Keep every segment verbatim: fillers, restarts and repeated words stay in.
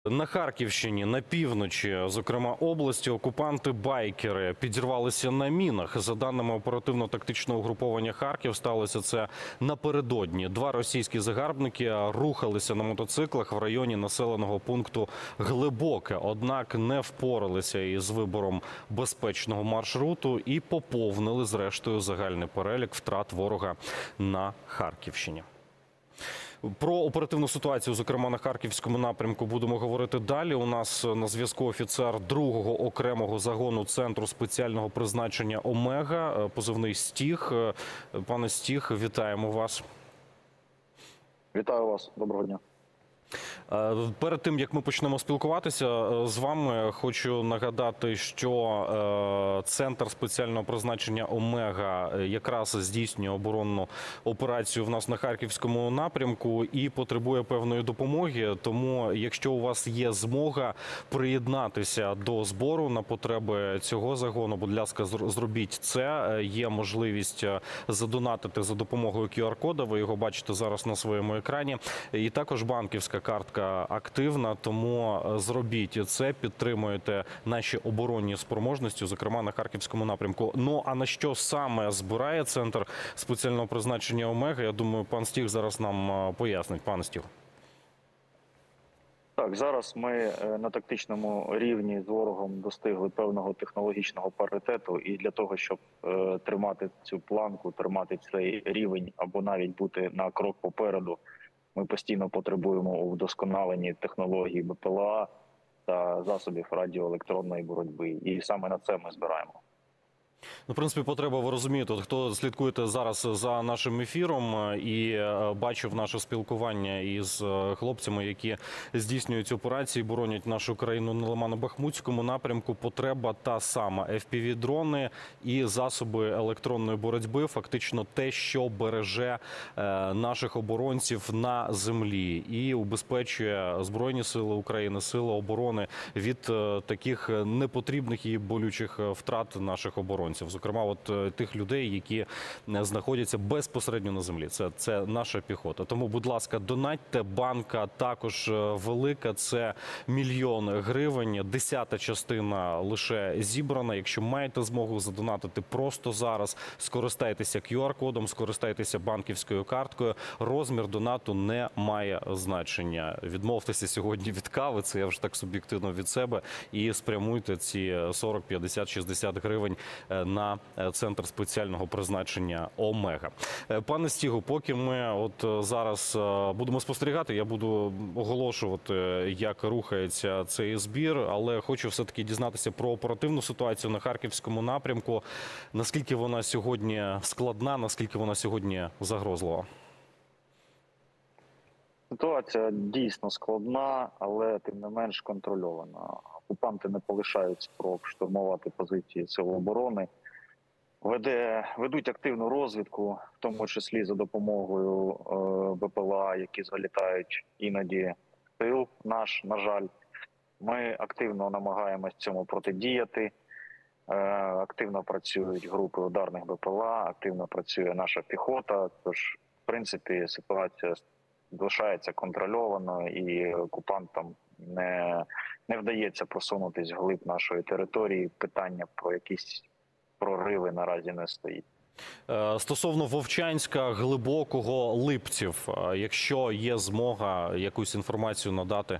На Харківщині, на півночі, зокрема області, окупанти-байкери підірвалися на мінах. За даними оперативно-тактичного угруповання «Харків», сталося це напередодні. Два російські загарбники рухалися на мотоциклах в районі населеного пункту Глибоке. Однак не впоралися із вибором безпечного маршруту і поповнили, зрештою, загальний перелік втрат ворога на Харківщині. Про оперативну ситуацію, зокрема на Харківському напрямку, будемо говорити далі. У нас на зв'язку офіцер другого окремого загону Центру спеціального призначення «Омега», позивний «Стіг». Пане Стіг, вітаємо вас. Вітаю вас. Доброго дня. Перед тим, як ми почнемо спілкуватися з вами, хочу нагадати, що Центр спеціального призначення «Омега» якраз здійснює оборонну операцію в нас на Харківському напрямку і потребує певної допомоги. Тому, якщо у вас є змога приєднатися до збору на потреби цього загону, будь ласка, зробіть це. Є можливість задонатити за допомогою ку ар-кода, ви його бачите зараз на своєму екрані. І також банківська картка активна, тому зробіть це, підтримуєте наші оборонні спроможності, зокрема на Харківському напрямку. Ну, а на що саме збирає Центр спеціального призначення «Омега», я думаю, пан Стіг зараз нам пояснить. Пане Стіг. Так, зараз ми на тактичному рівні з ворогом достигли певного технологічного паритету, і для того, щоб е, тримати цю планку, тримати цей рівень або навіть бути на крок попереду, ми постійно потребуємо у вдосконаленні технологій Б П Л А та засобів радіоелектронної боротьби. І саме на це ми збираємо. Ну, в принципі, потреба, ви розумієте, хто слідкуєте зараз за нашим ефіром і бачив наше спілкування із хлопцями, які здійснюють операції, боронять нашу країну на Лимано-Бахмутському напрямку, потреба та сама. еф пі ві-дрони і засоби електронної боротьби, фактично те, що береже наших оборонців на землі і убезпечує Збройні сили України, сили оборони від таких непотрібних і болючих втрат наших оборонців. Зокрема, от тих людей, які знаходяться безпосередньо на землі. Це, це наша піхота. Тому, будь ласка, донатьте. Банка також велика. Це мільйон гривень. Десята частина лише зібрана. Якщо маєте змогу задонатити просто зараз, скористайтеся ку ар-кодом, скористайтеся банківською карткою. Розмір донату не має значення. Відмовтеся сьогодні від кави, це я вже так суб'єктивно від себе, і спрямуйте ці сорок, п'ятдесят, шістдесят гривень на Центр спеціального призначення «Омега». Пане Стігу, поки ми от зараз будемо спостерігати, я буду оголошувати, як рухається цей збір, але хочу все-таки дізнатися про оперативну ситуацію на Харківському напрямку. Наскільки вона сьогодні складна, наскільки вона сьогодні загрозлива? Ситуація дійсно складна, але тим не менш контрольована. Окупанти не полишають спроб штурмувати позиції Сил оборони. Веде, ведуть активну розвідку, в тому числі за допомогою е, Б П Л А, які залітають іноді в тил наш, на жаль. Ми активно намагаємось цьому протидіяти. Е, активно працюють групи ударних Б П Л А, активно працює наша піхота. Тож, в принципі, ситуація залишається контрольованою і окупантам не, не вдається просунутись вглиб нашої території. Питання про якісь прориви наразі не стоїть. Стосовно Вовчанська, Глибокого, Липців, якщо є змога якусь інформацію надати?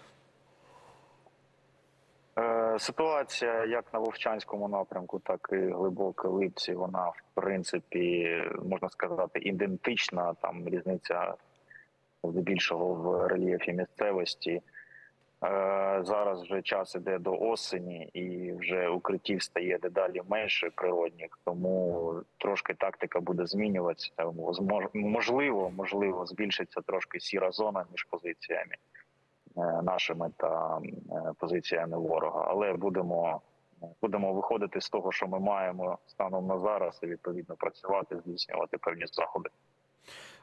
Ситуація як на Вовчанському напрямку, так і Глибоке, Липці, вона, в принципі, можна сказати, ідентична. Там різниця здебільшого в рельєфі місцевості. Зараз вже час іде до осені і вже укриттів стає дедалі менше природних, тому трошки тактика буде змінюватися. Можливо, можливо, збільшиться трошки сіра зона між позиціями нашими та позиціями ворога. Але будемо, будемо виходити з того, що ми маємо станом на зараз, і відповідно працювати, здійснювати певні заходи.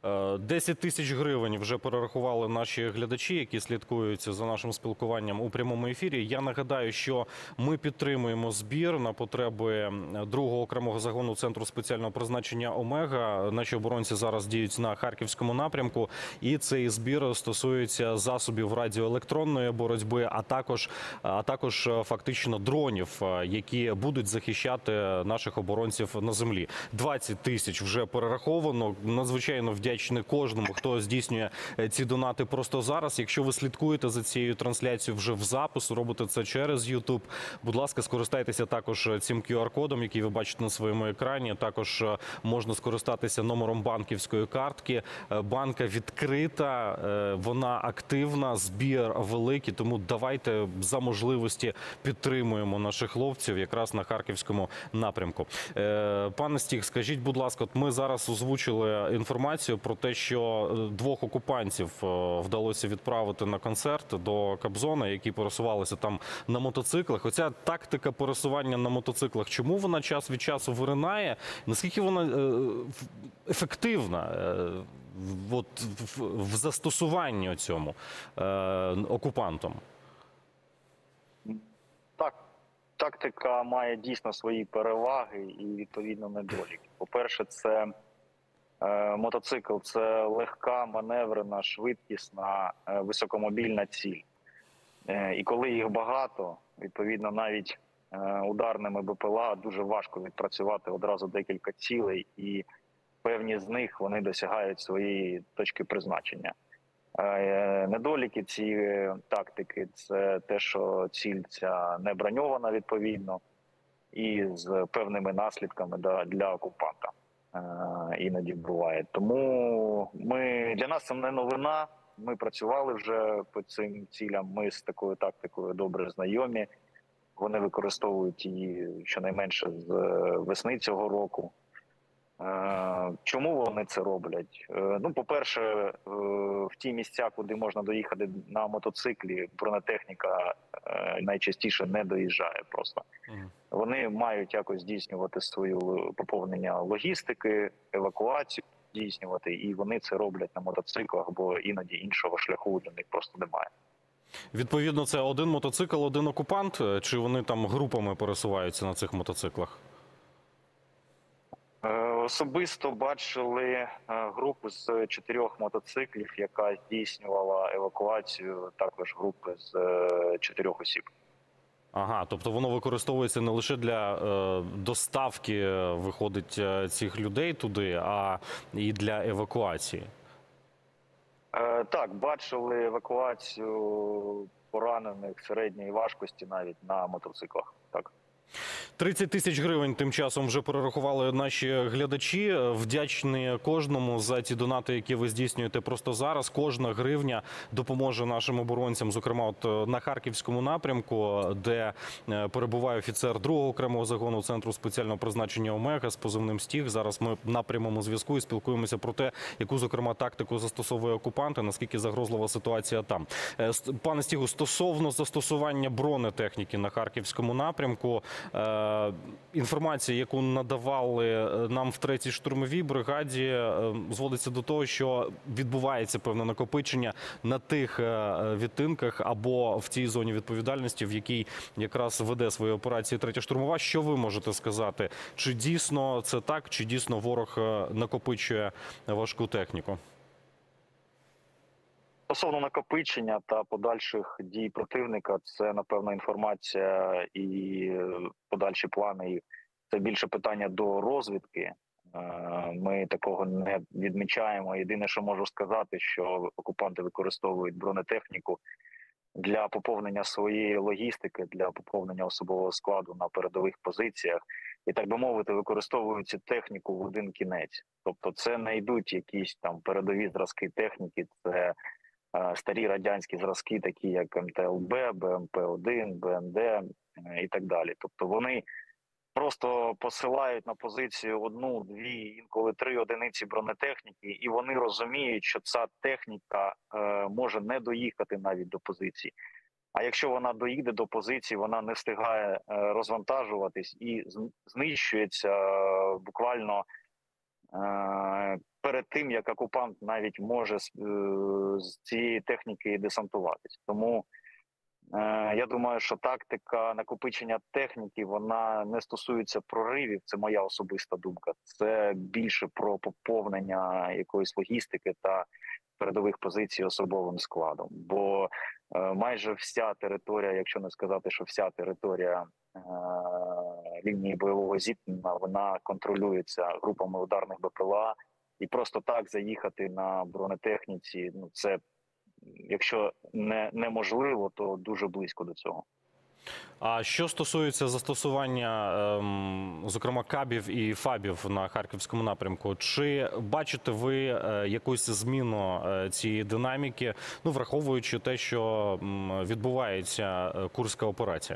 десять тисяч гривень вже перерахували наші глядачі, які слідкують за нашим спілкуванням у прямому ефірі. Я нагадаю, що ми підтримуємо збір на потреби другого окремого загону Центру спеціального призначення «Омега». Наші оборонці зараз діють на Харківському напрямку. І цей збір стосується засобів радіоелектронної боротьби, а також, а також фактично дронів, які будуть захищати наших оборонців на землі. двадцять тисяч вже перераховано. Надзвичайно вдячний кожному, хто здійснює ці донати просто зараз. Якщо ви слідкуєте за цією трансляцією вже в запису, робите це через YouTube, будь ласка, скористайтеся також цим кю ар-кодом, який ви бачите на своєму екрані. Також можна скористатися номером банківської картки. Банка відкрита, вона активна, збір великий, тому давайте за можливості підтримуємо наших хлопців якраз на Харківському напрямку. Пане Стіг, скажіть, будь ласка, от ми зараз озвучили інформацію про те, що двох окупантів вдалося відправити на концерт до Кобзона, які пересувалися там на мотоциклах. Оця тактика пересування на мотоциклах, чому вона час від часу виринає? Наскільки вона ефективна от, в застосуванні цьому окупантом? Так, тактика має дійсно свої переваги і, відповідно, недоліки. По-перше, це е, мотоцикл – це легка, маневрена, швидкісна, е, високомобільна ціль. Е, і коли їх багато, відповідно, навіть е, ударними Б П Л А дуже важко відпрацювати одразу декілька цілей, і певні з них вони досягають своєї точки призначення. Недоліки цієї тактики – це те, що ціль ця не броньована відповідно і з певними наслідками для окупанта іноді буває. Тому ми, для нас це не новина, ми працювали вже по цим цілям, ми з такою тактикою добре знайомі, вони використовують її щонайменше з весни цього року. Чому вони це роблять? Ну, по-перше, в ті місця, куди можна доїхати на мотоциклі, бронетехніка найчастіше не доїжджає просто. Вони мають якось здійснювати свою поповнення логістики, евакуацію здійснювати, і вони це роблять на мотоциклах, бо іноді іншого шляху для них просто немає. Відповідно, це один мотоцикл, один окупант, чи вони там групами пересуваються на цих мотоциклах? Особисто бачили групу з чотирьох мотоциклів, яка здійснювала евакуацію, також групи з чотирьох осіб. Ага, тобто воно використовується не лише для е, доставки, виходить, цих людей туди, а і для евакуації? Е, так, бачили евакуацію поранених середньої важкості навіть на мотоциклах, так. тридцять тисяч гривень тим часом вже перерахували наші глядачі. Вдячні кожному за ті донати, які ви здійснюєте просто зараз. Кожна гривня допоможе нашим оборонцям, зокрема от на Харківському напрямку, де перебуває офіцер другого окремого загону Центру спеціального призначення «Омега» з позивним «Стіг». Зараз ми на прямому зв'язку і спілкуємося про те, яку, зокрема, тактику застосовує окупанти, наскільки загрозлива ситуація там. Пане Стігу, стосовно застосування бронетехніки на Харківському напрямку, інформація, яку надавали нам в третій штурмовій бригаді, зводиться до того, що відбувається певне накопичення на тих відтинках або в тій зоні відповідальності, в якій якраз веде свої операції третя штурмова. Що ви можете сказати? Чи дійсно це так, чи дійсно ворог накопичує важку техніку? Стосовно накопичення та подальших дій противника, це, напевно, інформація і подальші плани. Це більше питання до розвідки. Ми такого не відмічаємо. Єдине, що можу сказати, що окупанти використовують бронетехніку для поповнення своєї логістики, для поповнення особового складу на передових позиціях. І, так би мовити, використовують цю техніку в один кінець. Тобто це не йдуть якісь там передові зразки техніки, це старі радянські зразки, такі як М Т Л Б, Б М П один, Б Н Д і так далі. Тобто вони просто посилають на позицію одну, дві, інколи три одиниці бронетехніки, і вони розуміють, що ця техніка е, може не доїхати навіть до позиції. А якщо вона доїде до позиції, вона не встигає е, розвантажуватись і знищується е, буквально е, перед тим, як окупант навіть може з, е, з цієї техніки десантуватись. Тому е, я думаю, що тактика накопичення техніки, вона не стосується проривів, це моя особиста думка. Це більше про поповнення якоїсь логістики та передових позицій особовим складом. Бо е, майже вся територія, якщо не сказати, що вся територія е, лінії бойового зіткнення, вона контролюється групами ударних БПЛА, і просто так заїхати на бронетехніці, ну це, якщо не неможливо, то дуже близько до цього. А що стосується застосування, ем, зокрема, кабів і фабів на харківському напрямку, чи бачите ви е, якусь зміну е, цієї динаміки, ну враховуючи те, що м, відбувається е, Курська операція?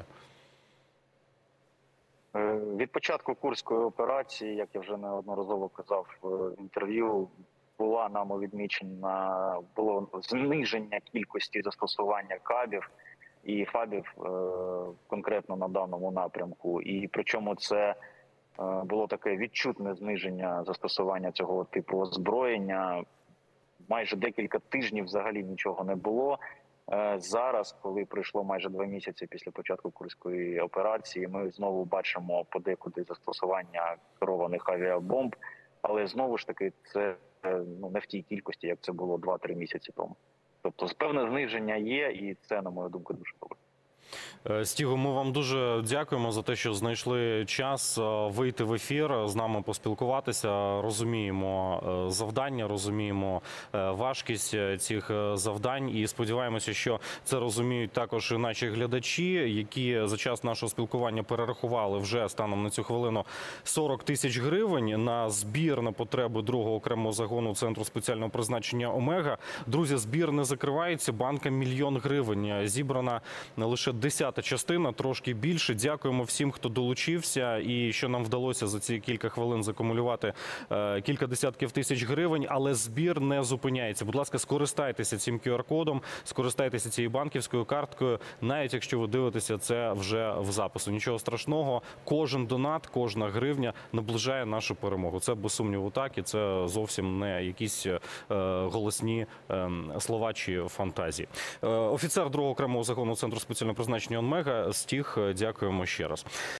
Е, Від початку Курської операції, як я вже неодноразово казав в інтерв'ю, була нами відмічена було зниження кількості застосування кабів і фабів е, конкретно на даному напрямку. І причому це е, було таке відчутне зниження застосування цього типу озброєння. Майже декілька тижнів взагалі нічого не було. Е, Зараз, коли пройшло майже два місяці після початку Курської операції, ми знову бачимо подекуди застосування керованих авіабомб, але знову ж таки це е, ну, не в тій кількості, як це було два-три місяці тому. Тобто певне зниження є, і це, на мою думку, дуже добре. Е, Стіго, ми вам дуже дякуємо за те, що знайшли час е, вийти в ефір, з нами поспілкуватися. Розуміємо е, завдання, розуміємо е, важкість е, цих е, завдань і сподіваємося, що це розуміють також і наші глядачі, які за час нашого спілкування перерахували вже станом на цю хвилину сорок тисяч гривень на збір на потреби другого окремого загону Центру спеціального призначення «Омега». Друзі, збір не закривається, банка мільйон гривень зібрана лише десята частина, трошки більше. Дякуємо всім, хто долучився і що нам вдалося за ці кілька хвилин закумулювати е, кілька десятків тисяч гривень, але збір не зупиняється. Будь ласка, скористайтеся цим ку ар-кодом, скористайтеся цією банківською карткою, навіть якщо ви дивитеся це вже в запису. Нічого страшного, кожен донат, кожна гривня наближає нашу перемогу. Це без сумніву так, і це зовсім не якісь е, голосні е, слова чи фантазії. Е, офіцер другого окремого загону Центру спеціального призначення «Омега» Стіг, дякуємо ще раз.